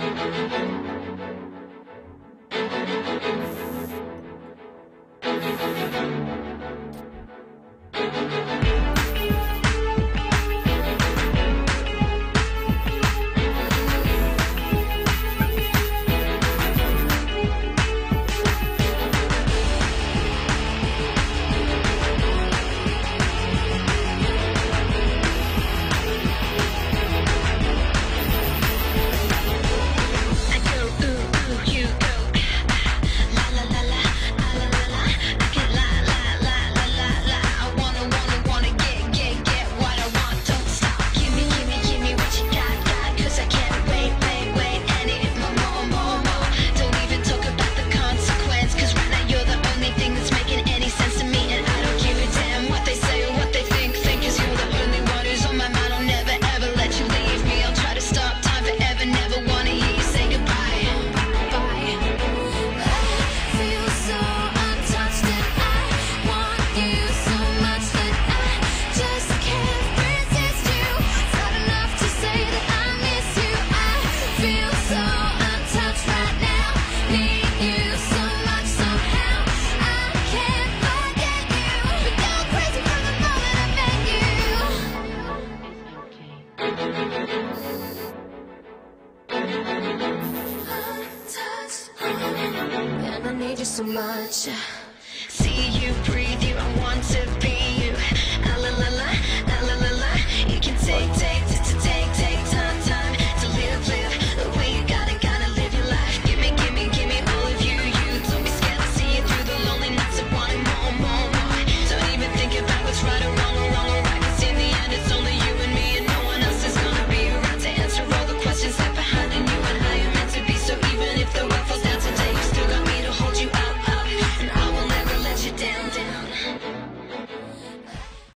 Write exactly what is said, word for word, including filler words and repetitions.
And I need you so much. See you, breathe you, I want to be you. Ah la la la, ah la la la. You can take, take,